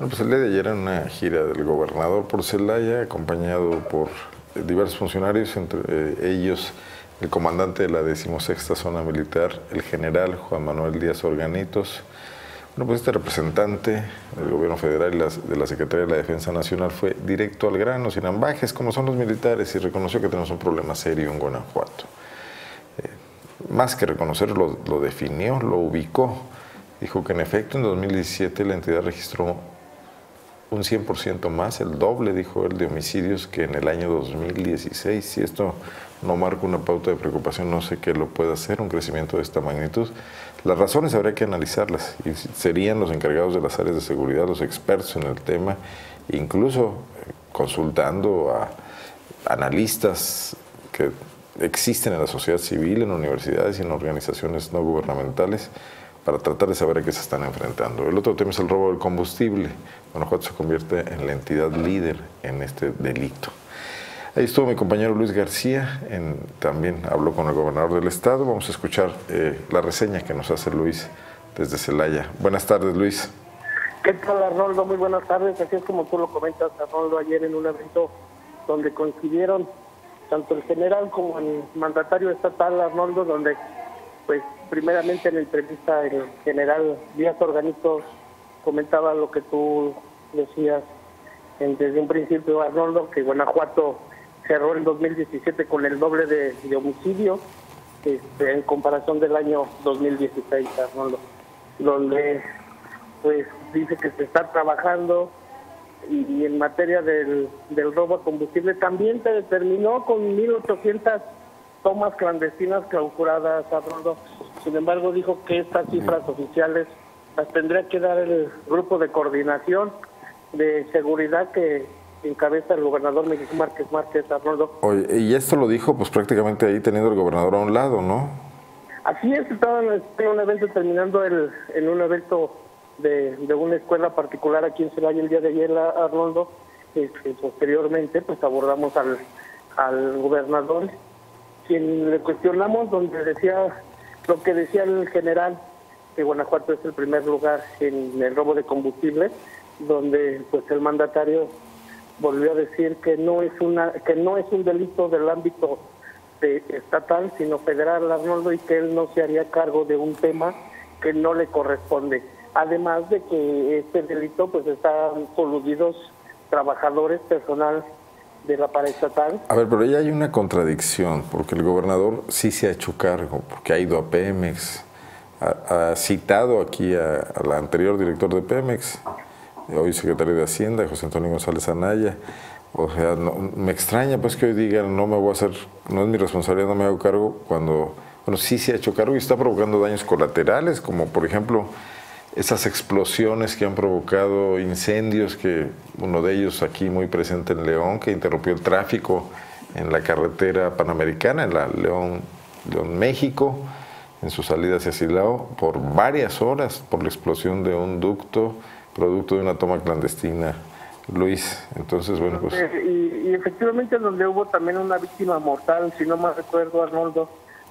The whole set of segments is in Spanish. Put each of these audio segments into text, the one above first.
Bueno, pues el día de ayer en una gira del gobernador por Celaya, acompañado por diversos funcionarios, entre ellos el comandante de la 16ª Zona Militar, el general Juan Manuel Díaz Organitos. Bueno, pues este representante del gobierno federal y de la Secretaría de la Defensa Nacional fue directo al grano, sin ambajes, como son los militares, y reconoció que tenemos un problema serio en Guanajuato. Más que reconocerlo, lo definió, lo ubicó. Dijo que en efecto en 2017 la entidad registró un 100% más, el doble, dijo él, de homicidios que en el año 2016. Si esto no marca una pauta de preocupación, no sé qué lo puede hacer, un crecimiento de esta magnitud. Las razones habría que analizarlas y serían los encargados de las áreas de seguridad, los expertos en el tema, incluso consultando a analistas que existen en la sociedad civil, en universidades y en organizaciones no gubernamentales, para tratar de saber a qué se están enfrentando. El otro tema es el robo del combustible. Guanajuato se convierte en la entidad líder en este delito. Ahí estuvo mi compañero Luis García, también habló con el gobernador del estado. Vamos a escuchar la reseña que nos hace Luis desde Celaya. Buenas tardes, Luis. ¿Qué tal, Arnoldo? Muy buenas tardes. Así es como tú lo comentas, Arnoldo, ayer en un evento donde coincidieron tanto el general como el mandatario estatal, Arnoldo, donde pues primeramente en la entrevista el general Díaz Organitos comentaba lo que tú decías desde un principio, Arnoldo, que Guanajuato cerró el 2017 con el doble de homicidios en comparación del año 2016, Arnoldo, donde pues dice que se está trabajando y en materia del robo a combustible también se determinó con 1.800 tomas clandestinas clausuradas, Arnoldo. Sin embargo, dijo que estas cifras oficiales las tendría que dar el grupo de coordinación de seguridad que encabeza el gobernador Miguel Márquez, Arnoldo. Oye, y esto lo dijo pues prácticamente ahí teniendo el gobernador a un lado, ¿no? Así es, estaba en un evento terminando en un evento de una escuela particular aquí en Celaya el día de ayer, Arnoldo. Posteriormente pues abordamos al gobernador, quien le cuestionamos donde decía lo que decía el general, que Guanajuato es el primer lugar en el robo de combustible, donde pues el mandatario volvió a decir que no es un delito del ámbito estatal, sino federal, Arnoldo, y que él no se haría cargo de un tema que no le corresponde. Además de que este delito pues están coludidos trabajadores, personal de la paraestatal. A ver, pero ahí hay una contradicción, porque el gobernador sí se ha hecho cargo, porque ha ido a Pemex, ha citado aquí a la anterior director de Pemex, hoy secretario de Hacienda, José Antonio González Anaya. O sea, me extraña pues que hoy digan no me voy a hacer, no es mi responsabilidad, no me hago cargo, cuando, bueno, sí se ha hecho cargo y está provocando daños colaterales, como por ejemplo esas explosiones que han provocado incendios, que uno de ellos aquí muy presente en León, que interrumpió el tráfico en la carretera panamericana, en la León, México, en su salida hacia Silao, por varias horas, por la explosión de un ducto, producto de una toma clandestina, Luis. Entonces, bueno, pues... Y efectivamente donde hubo también una víctima mortal, si no mal recuerdo, Arnoldo,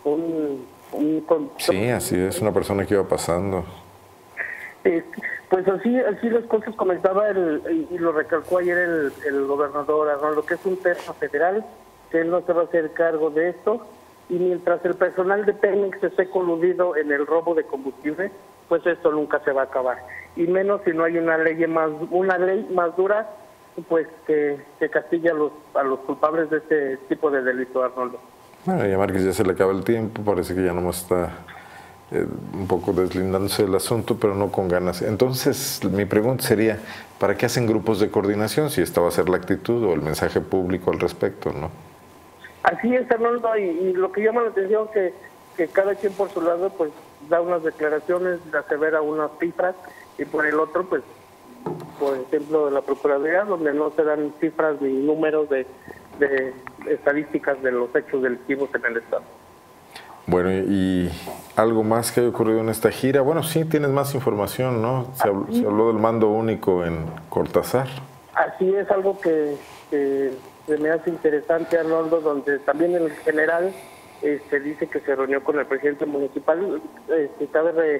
Sí, así es, una persona que iba pasando. Pues así las cosas comentaba y lo recalcó ayer el gobernador Arnoldo, que es un tema federal, que él no se va a hacer cargo de esto, y mientras el personal de Pemex esté coludido en el robo de combustible, pues esto nunca se va a acabar, y menos si no hay una ley más dura, pues que castigue a los culpables de este tipo de delito, Arnoldo. Bueno, y a Márquez ya se le acaba el tiempo, parece que ya nomás está un poco deslindándose del asunto, pero no con ganas. Entonces, mi pregunta sería, ¿para qué hacen grupos de coordinación si esta va a ser la actitud o el mensaje público al respecto, no? Así es, Arnoldo, y lo que llama la atención que cada quien por su lado pues da unas declaraciones, asevera unas cifras, y por el otro pues, por ejemplo, de la Procuraduría, donde no se dan cifras ni números de estadísticas de los hechos delictivos en el estado. Bueno, y algo más que haya ocurrido en esta gira. Bueno, sí, tienes más información, ¿no? Se habló del mando único en Cortázar. Así es, algo que se me hace interesante, Arnoldo, donde también el general dice que se reunió con el presidente municipal. Cabe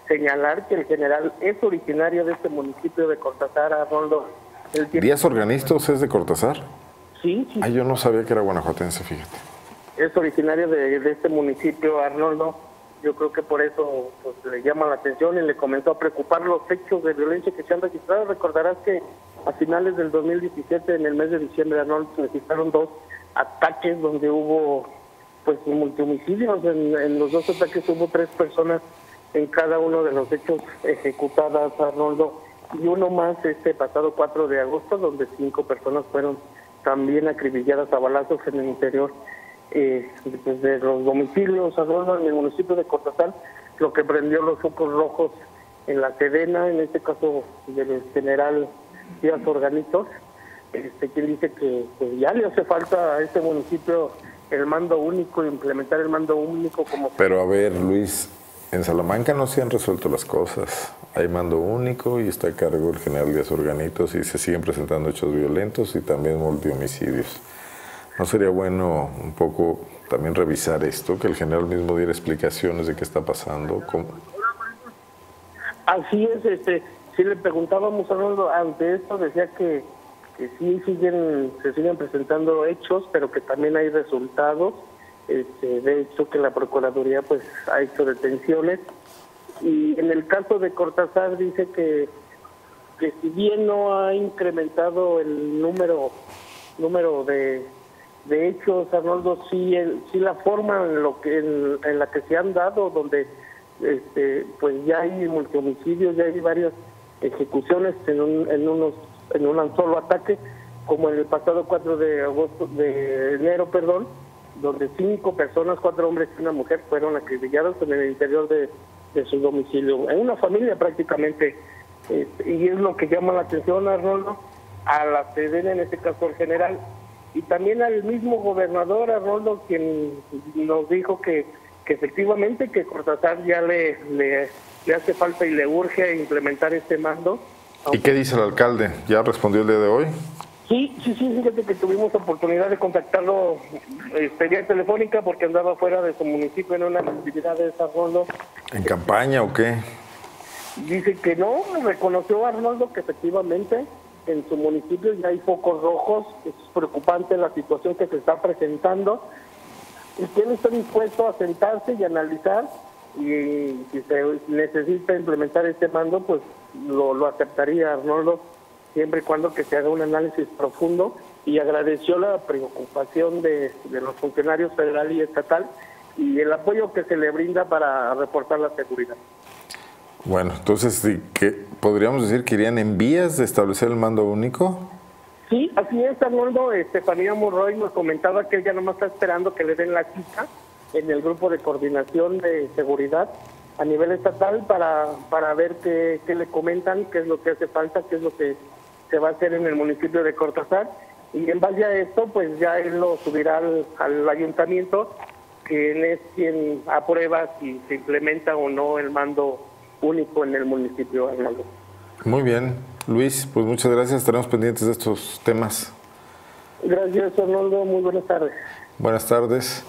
señalar que el general es originario de este municipio de Cortázar, Arnoldo. ¿Díaz Organistos es de Cortázar? Sí, sí. Yo no sabía que era guanajuatense, fíjate. Es originario de este municipio, Arnoldo. Yo creo que por eso pues, le llama la atención y le comenzó a preocupar los hechos de violencia que se han registrado. Recordarás que a finales del 2017, en el mes de diciembre, Arnoldo, se registraron 2 ataques donde hubo pues multihomicidios. En los 2 ataques hubo 3 personas en cada uno de los hechos ejecutadas, Arnoldo, y uno más este pasado 4 de agosto, donde 5 personas fueron también acribilladas a balazos en el interior pues de los domicilios, Arnoldo, en el municipio de Cortázar, lo que prendió los focos rojos en la Sedena, en este caso del general Díaz Organitos, quien dice que ya le hace falta a este municipio el mando único, implementar el mando único como... Pero a ver, Luis, en Salamanca no se han resuelto las cosas. Hay mando único y está a cargo el general Díaz Organitos y se siguen presentando hechos violentos y también multihomicidios. ¿No sería bueno un poco también revisar esto, que el general mismo diera explicaciones de qué está pasando? ¿Cómo? Así es, si le preguntábamos a Arnoldo ante esto, decía que sí se siguen presentando hechos, pero que también hay resultados. De hecho, que la Procuraduría pues ha hecho detenciones. Y en el caso de Cortázar dice que si bien no ha incrementado el número de hechos, Arnoldo, sí la forma en la que se han dado, donde pues ya hay multihomicidios, ya hay varias ejecuciones en un solo ataque, como en el pasado 4 de enero, donde 5 personas, 4 hombres y una mujer fueron acribillados en el interior de su domicilio, en una familia prácticamente, y es lo que llama la atención, Arnoldo, a la Sedena, en este caso al general, y también al mismo gobernador, Arnoldo, quien nos dijo que efectivamente que Cortázar ya le hace falta y le urge implementar este mando. ¿Y qué dice el alcalde? ¿Ya respondió el día de hoy? Sí, fíjate que tuvimos oportunidad de contactarlo vía telefónica porque andaba fuera de su municipio en una actividad de desarrollo. ¿En campaña o qué? Dice que no, reconoció Arnoldo que efectivamente en su municipio ya hay focos rojos, es preocupante la situación que se está presentando, y que él está dispuesto a sentarse y analizar, y si se necesita implementar este mando, pues lo aceptaría Arnoldo, siempre y cuando que se haga un análisis profundo, y agradeció la preocupación de los funcionarios federal y estatal y el apoyo que se le brinda para reportar la seguridad. Bueno, entonces, ¿podríamos decir que irían en vías de establecer el mando único? Sí, así es, Arnoldo. Estefanía Monroy nos comentaba que ella nomás está esperando que le den la cita en el grupo de coordinación de seguridad a nivel estatal para ver qué le comentan, qué es lo que hace falta, qué es lo que se va a hacer en el municipio de Cortázar. Y en base a esto, pues ya él lo subirá al ayuntamiento, quien es quien aprueba si se implementa o no el mando único en el municipio, Arnoldo. Muy bien, Luis, pues muchas gracias, estaremos pendientes de estos temas. Gracias, Arnoldo, muy buenas tardes. Buenas tardes.